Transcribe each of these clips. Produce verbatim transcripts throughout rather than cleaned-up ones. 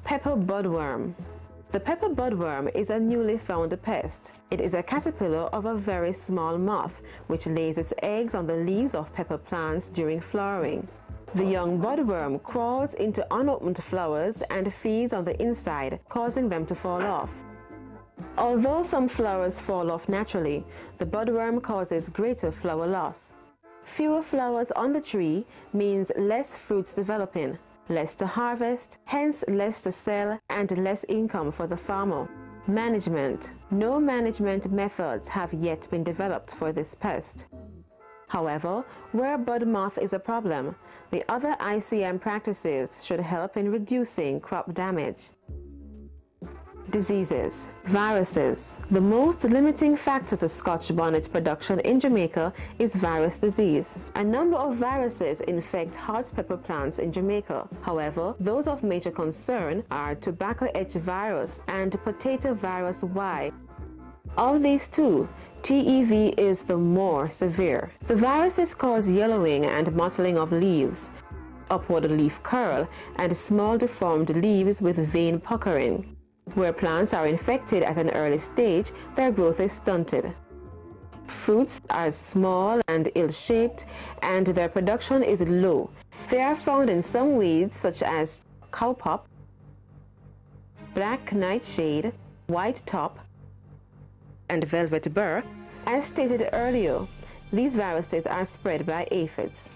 Pepper budworm. The pepper budworm is a newly found pest. It is a caterpillar of a very small moth which lays its eggs on the leaves of pepper plants during flowering. The young budworm crawls into unopened flowers and feeds on the inside, causing them to fall off. Although some flowers fall off naturally, the budworm causes greater flower loss. Fewer flowers on the tree means less fruits developing, less to harvest, hence less to sell and less income for the farmer. Management. No management methods have yet been developed for this pest. However, where bud moth is a problem, the other I C M practices should help in reducing crop damage. Diseases. Viruses. The most limiting factor to Scotch bonnet production in Jamaica is virus disease. A number of viruses infect hot pepper plants in Jamaica. However, those of major concern are tobacco etch virus and potato virus Y. Of these two, T E V is the more severe. The viruses cause yellowing and mottling of leaves, upward leaf curl, and small deformed leaves with vein puckering. Where plants are infected at an early stage, their growth is stunted. Fruits are small and ill-shaped, and their production is low. They are found in some weeds such as cowpop, black nightshade, white top, and velvet burr. As stated earlier, these viruses are spread by aphids.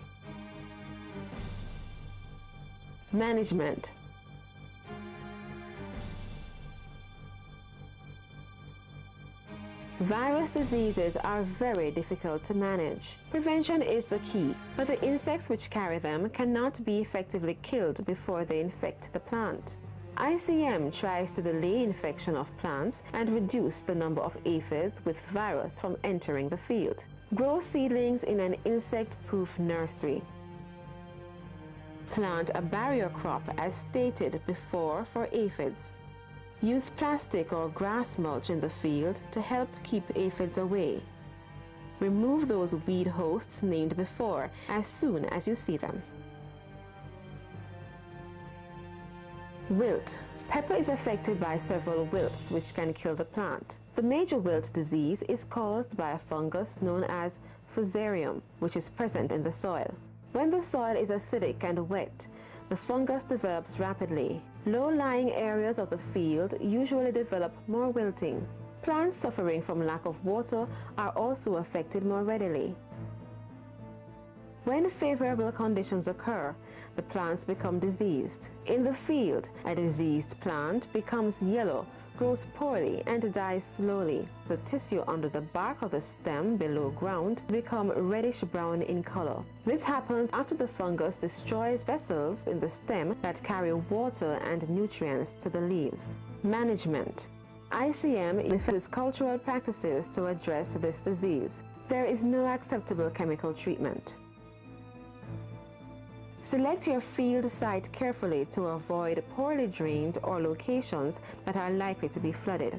Management. Virus diseases are very difficult to manage. Prevention is the key, but the insects which carry them cannot be effectively killed before they infect the plant. I C M tries to delay infection of plants and reduce the number of aphids with virus from entering the field. Grow seedlings in an insect-proof nursery. Plant a barrier crop as stated before for aphids. Use plastic or grass mulch in the field to help keep aphids away. Remove those weed hosts named before as soon as you see them. Wilt. Pepper is affected by several wilts which can kill the plant. The major wilt disease is caused by a fungus known as fusarium, which is present in the soil. When the soil is acidic and wet, the fungus develops rapidly. Low-lying areas of the field usually develop more wilting. Plants suffering from lack of water are also affected more readily. When favorable conditions occur, the plants become diseased. In the field, a diseased plant becomes yellow, grows poorly, and dies slowly. The tissue under the bark of the stem below ground become reddish-brown in color. This happens after the fungus destroys vessels in the stem that carry water and nutrients to the leaves. Management. I C M uses cultural practices to address this disease. There is no acceptable chemical treatment. Select your field site carefully to avoid poorly drained or locations that are likely to be flooded.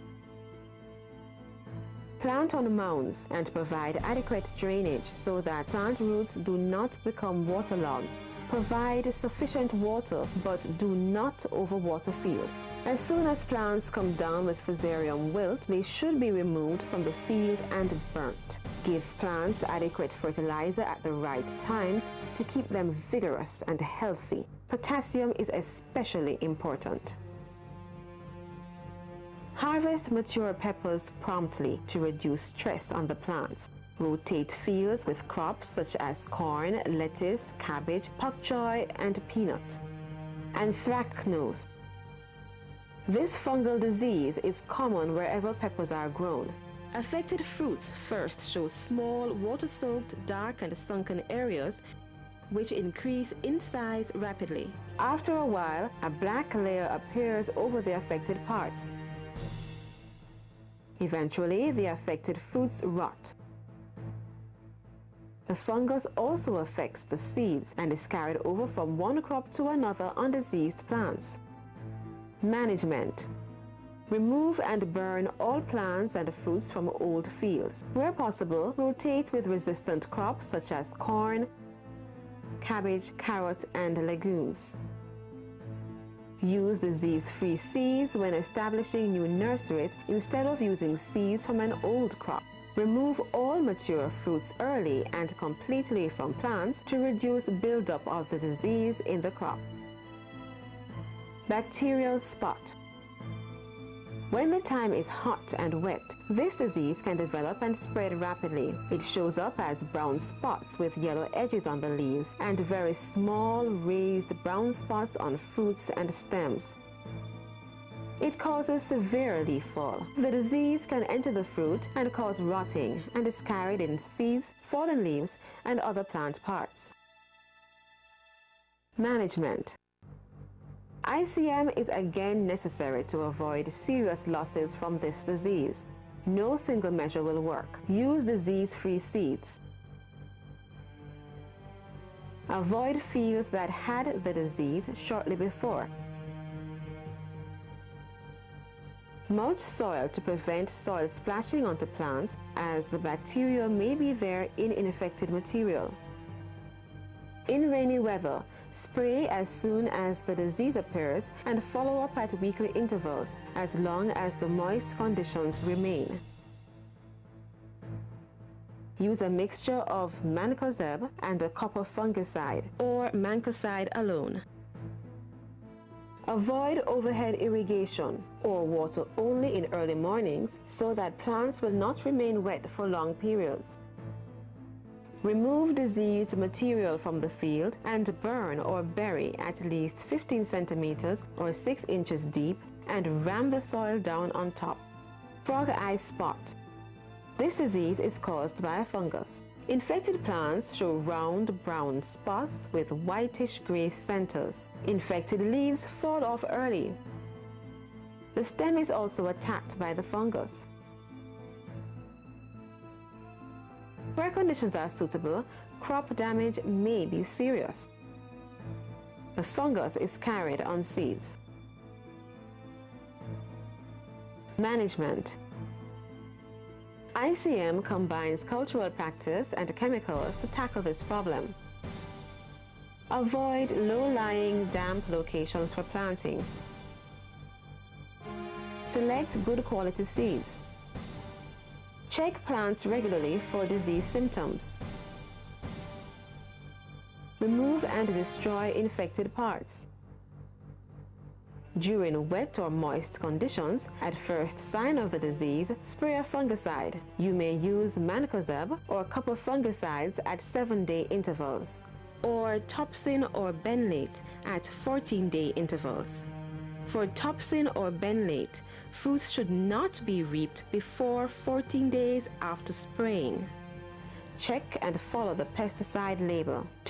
Plant on mounds and provide adequate drainage so that plant roots do not become waterlogged. Provide sufficient water, but do not overwater fields. As soon as plants come down with fusarium wilt, they should be removed from the field and burnt. Give plants adequate fertilizer at the right times to keep them vigorous and healthy. Potassium is especially important. Harvest mature peppers promptly to reduce stress on the plants. Rotate fields with crops such as corn, lettuce, cabbage, pak choy, and peanut. Anthracnose. This fungal disease is common wherever peppers are grown. Affected fruits first show small, water-soaked, dark, and sunken areas which increase in size rapidly. After a while, a black layer appears over the affected parts. Eventually, the affected fruits rot. The fungus also affects the seeds and is carried over from one crop to another on diseased plants. Management. Remove and burn all plants and fruits from old fields. Where possible, rotate with resistant crops such as corn, cabbage, carrot, and legumes. Use disease-free seeds when establishing new nurseries instead of using seeds from an old crop. Remove all mature fruits early and completely from plants to reduce buildup of the disease in the crop. Bacterial spot. When the time is hot and wet, this disease can develop and spread rapidly. It shows up as brown spots with yellow edges on the leaves and very small raised brown spots on fruits and stems. It causes severe leaf fall. The disease can enter the fruit and cause rotting and is carried in seeds, fallen leaves, and other plant parts. Management. I C M is again necessary to avoid serious losses from this disease. No single measure will work. Use disease-free seeds. Avoid fields that had the disease shortly before. Mulch soil to prevent soil splashing onto plants, as the bacteria may be there in infected material. In rainy weather, spray as soon as the disease appears and follow up at weekly intervals as long as the moist conditions remain. Use a mixture of mancozeb and a copper fungicide or mancozeb alone. Avoid overhead irrigation or water only in early mornings so that plants will not remain wet for long periods. Remove diseased material from the field and burn or bury at least fifteen centimeters or six inches deep and ram the soil down on top. Frog eye spot. This disease is caused by a fungus. Infected plants show round brown spots with whitish gray centers. Infected leaves fall off early. The stem is also attacked by the fungus. Where conditions are suitable, crop damage may be serious. The fungus is carried on seeds. Management. I C M combines cultural practice and chemicals to tackle this problem. Avoid low-lying, damp locations for planting. Select good quality seeds. Check plants regularly for disease symptoms. Remove and destroy infected parts. During wet or moist conditions, at first sign of the disease, spray a fungicide. You may use mancozeb or copper fungicides at seven-day intervals, or topsin or benlate at fourteen-day intervals. For topsin or benlate, fruits should not be reaped before fourteen days after spraying. Check and follow the pesticide label.